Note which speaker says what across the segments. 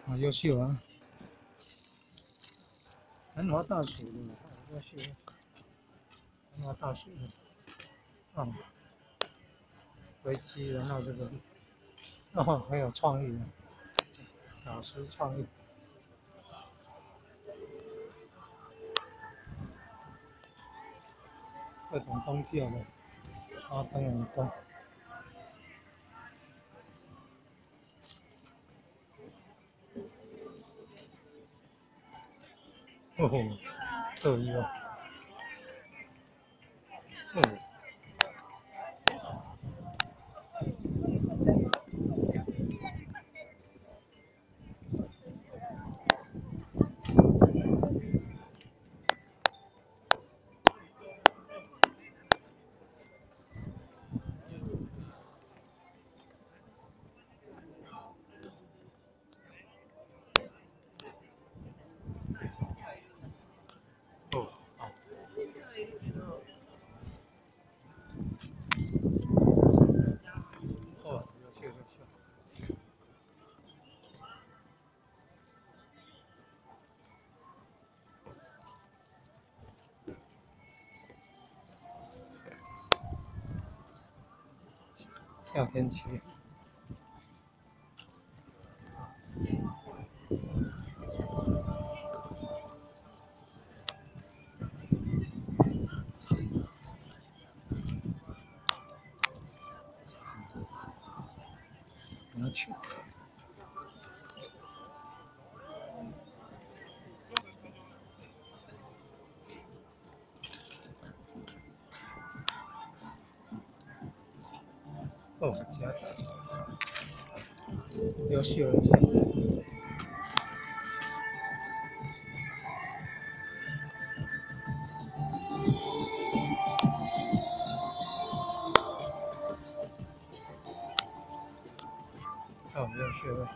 Speaker 1: 啊，优秀啊！南华大学的，优秀。南华大学的，啊，微积，然后这个，哦，很有创意的，老师创意，各种宗教的，啊，等很多。哦吼，特意哦，哦。哦，好，哦，优秀优秀。跳天气，拿去。哦，加的，优秀优秀。哦，优秀优秀。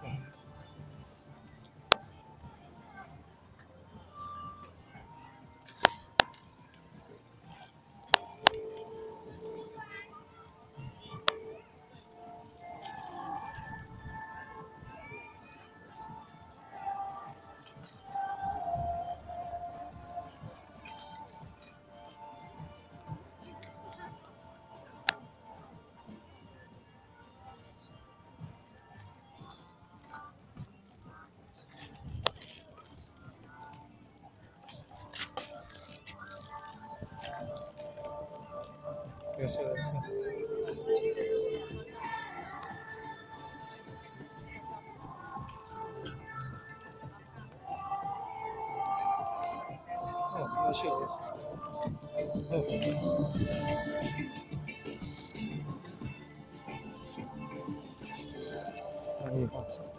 Speaker 1: 优秀优秀。哦，优秀优秀。哦，可以放松。